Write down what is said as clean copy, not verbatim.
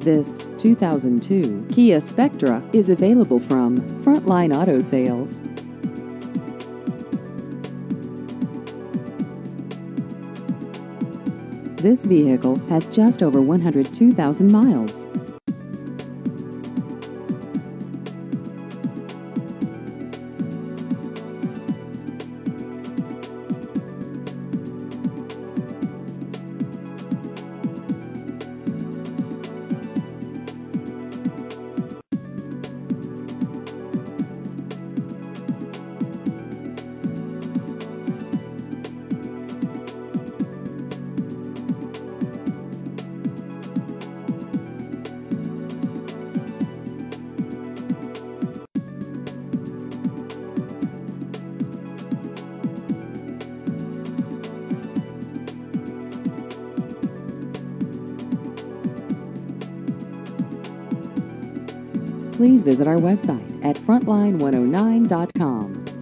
This 2002 Kia Spectra is available from Frontline Auto Sales. This vehicle has just over 102,000 miles. Please visit our website at frontline109.com.